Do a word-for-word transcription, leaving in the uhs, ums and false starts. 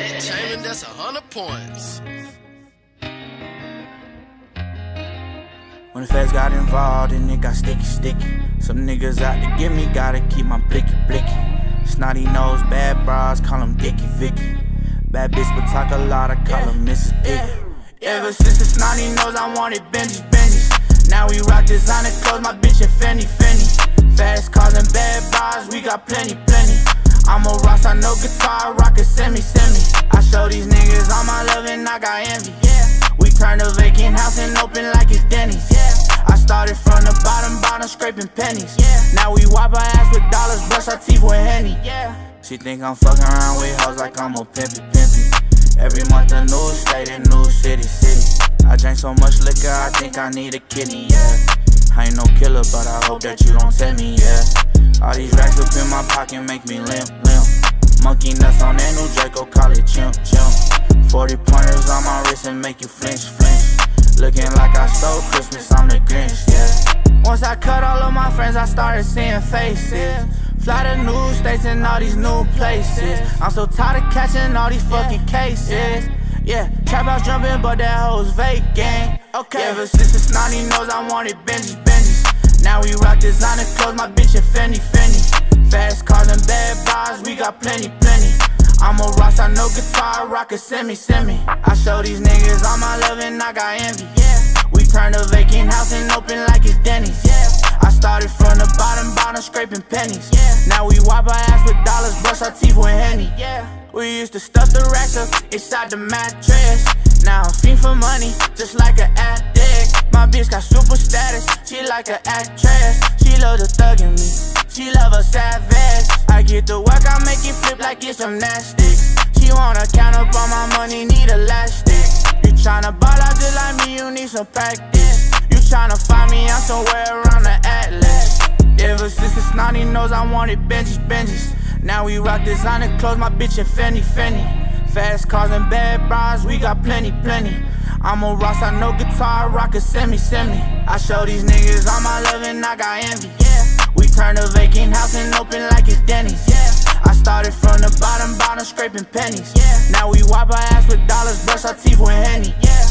That Chamberlain, that's a hundred points. When the feds got involved and it got sticky, sticky. Some niggas out to get me, gotta keep my blicky, blicky. Snotty nose, bad bras, call him Dicky, Vicky. Bad bitch but talk a lot, I call her Missus Piggy. Ever since the snotty nose, I wanted Benjis, Benjis. Now we rock designer clothes, my bitch and Fendi, Fendi. Fast cars and bad bras, we got plenty, plenty. I'm a Ross, I know guitar, rock a semi, semi. I show these niggas all my love and I got envy. We turn a vacant house and open like it's Denny's. I started from the bottom, bottom, scraping pennies. Now we wipe our ass with dollars, brush our teeth with Henny. She think I'm fucking around with hoes like I'm a pimpy, pimpy. Every month a new state, a new city, city. I drink so much liquor, I think I need a kidney, yeah. I ain't no killer, but I hope that you don't tell me, yeah. All these racks up in my pocket make me limp, limp. Monkey nuts on that new Draco, call it chimp, chimp. Forty pointers on my wrist and make you flinch, flinch. Looking like I stole Christmas, I'm the Grinch, yeah. Once I cut all of my friends, I started seeing faces. Fly to new states and all these new places. I'm so tired of catching all these fucking cases. Yeah, trap house jumping, but that hoe's vacant. Okay. Ever since the snotty nose, I wanted Benjis, Benjis. Now we rock designer clothes, my bitch and Fendi, Fendi. Fast cars and bad bras, we got plenty, plenty. I'm a Ross, I know guitar, rock a semi, semi. I show these niggas all my love and I got envy. We turn a vacant house and open like it's Denny's. I started from the bottom, bottom, scraping pennies. Now we wipe our ass with dollars, brush our teeth with Henny. We used to stuff the racks up inside the mattress. Now I'm fiend for money, just like an addict. My bitch got super status, she like an actress. She love the thug in me, she love a savage. I get to work, I make it flip like it's gymnastics. She wanna count up all my money, need elastic. You tryna ball out just like me, you need some practice. You tryna find me, I'm somewhere around the Atlas. Ever since the snotty nose, I wanted Benjis, Benjis. Now we rock designer clothes, my bitch and Fendi, Fendi. Fast cars and bad bras, we got plenty, plenty. I'm a Ross, I know guitar, rock a semi, semi. I show these niggas all my love and I got envy. We turn a vacant house and open like it's Denny's. I started from the bottom, bottom, scraping pennies. Now we wipe our ass with dollars, brush our teeth with Henny.